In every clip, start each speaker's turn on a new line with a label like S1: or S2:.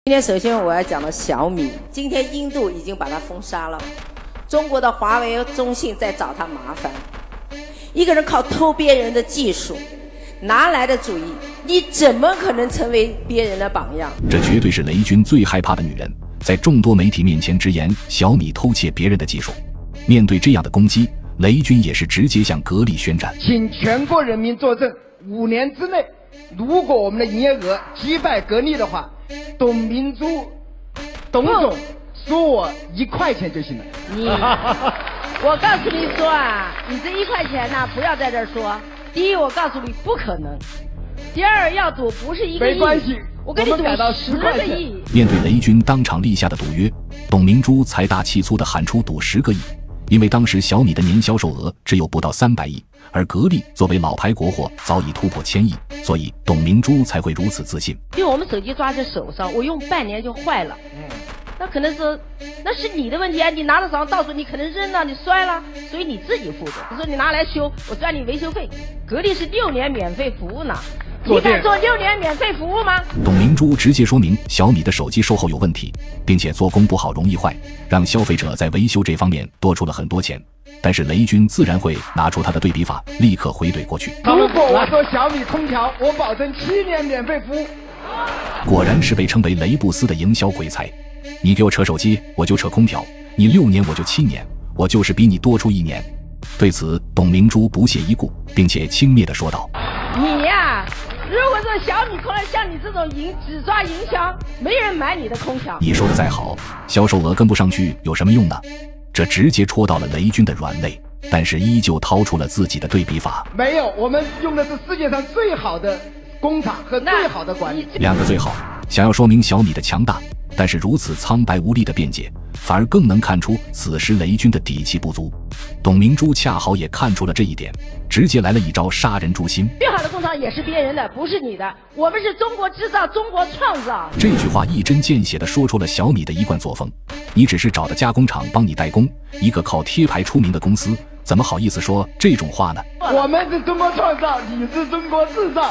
S1: 今天首先我要讲的小米，今天印度已经把它封杀了，中国的华为、中兴在找他麻烦。一个人靠偷别人的技术，拿来的主意，你怎么可能成为别人的榜样？
S2: 这绝对是雷军最害怕的女人，在众多媒体面前直言小米偷窃别人的技术。面对这样的攻击，雷军也是直接向格力宣战，
S3: 请全国人民作证，5年之内，如果我们的营业额击败格力的话，董明珠董总说我1块钱就行了。
S1: 我告诉你说啊，你这1块钱呢，不要在这儿说。第一，我告诉你不可能；第二，要赌不是1个亿，
S3: 没关系，
S1: 我跟你赌10个亿。
S2: 面对雷军当场立下的赌约，董明珠财大气粗地喊出赌10个亿。因为当时小米的年销售额只有不到300亿，而格力作为老牌国货早已突破1000亿，所以董明珠才会如此自信。
S1: 因为我们手机抓在手上，我用半年就坏了，那可能是那是你的问题啊！你拿到手上，到时候你可能扔了，你摔了，所以你自己负责。你说你拿来修，我赚你维修费。格力是6年免费服务呢，你敢做6年免费服务吗？
S2: 董明珠直接说明小米的手机售后有问题，并且做工不好容易坏，让消费者在维修这方面多出了很多钱。但是雷军自然会拿出他的对比法，立刻回怼过去。
S3: 如果我说小米空调，我保证7年免费服务。
S2: 果然是被称为雷布斯的营销鬼才。你给我扯手机，我就扯空调；你6年，我就7年，我就是比你多出1年。对此，董明珠不屑一顾，并且轻蔑地说道：“
S1: 你呀，如果说小米空调像你这种只抓营销，没人买你的空调。
S2: 你说的再好，销售额跟不上去有什么用呢？”这直接戳到了雷军的软肋，但是依旧掏出了自己的对比法。
S3: 没有，我们用的是世界上最好的工厂和最好的管理。
S2: 2个最好，想要说明小米的强大，但是如此苍白无力的辩解，反而更能看出此时雷军的底气不足。董明珠恰好也看出了这一点，直接来了一招杀人诛心。
S1: 最好的工厂也是别人的，不是你的，我们是中国制造，中国创造。
S2: 这句话一针见血地说出了小米的一贯作风。你只是找的加工厂帮你代工，一个靠贴牌出名的公司，怎么好意思说这种话呢？
S3: 我们是中国创造，你是中国制造，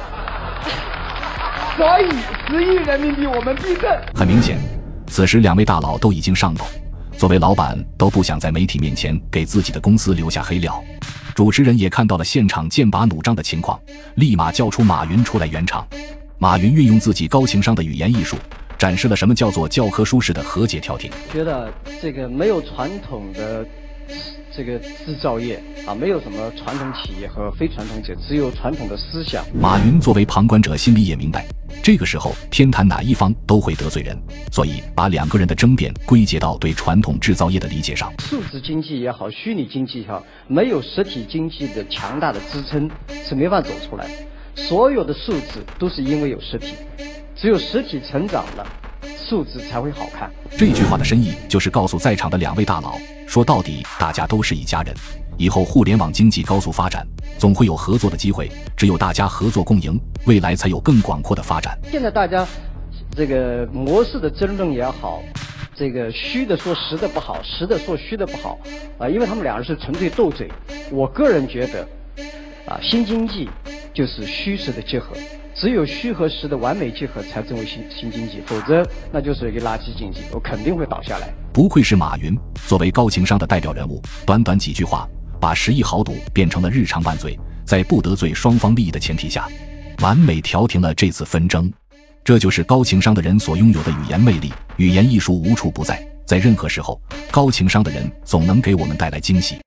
S3: 所以10亿人民币我们必胜。
S2: 很明显，此时2位大佬都已经上头，作为老板都不想在媒体面前给自己的公司留下黑料。主持人也看到了现场剑拔弩张的情况，立马叫出马云出来圆场。马云运用自己高情商的语言艺术，展示了什么叫做教科书式的和解调停。
S4: 觉得这个没有传统的这个制造业啊，没有什么传统企业和非传统企业，只有传统的思想。
S2: 马云作为旁观者，心里也明白，这个时候偏袒哪一方都会得罪人，所以把2个人的争辩归结到对传统制造业的理解上。
S4: 数字经济也好，虚拟经济也好，没有实体经济的强大的支撑是没法走出来的。所有的数字都是因为有实体，只有实体成长了，数字才会好看。
S2: 这句话的深意就是告诉在场的2位大佬，说到底大家都是一家人，以后互联网经济高速发展，总会有合作的机会，只有大家合作共赢，未来才有更广阔的发展。
S4: 现在大家这个模式的争论也好，这个虚的说实的不好，实的说虚的不好啊，因为他们2人是纯粹斗嘴。我个人觉得啊，新经济就是虚实的结合，只有虚和实的完美结合才成为新经济，否则那就是一个垃圾经济，我肯定会倒下来。
S2: 不愧是马云，作为高情商的代表人物，短短几句话把10亿豪赌变成了日常万岁，在不得罪双方利益的前提下，完美调停了这次纷争。这就是高情商的人所拥有的语言魅力，语言艺术无处不在，在任何时候，高情商的人总能给我们带来惊喜。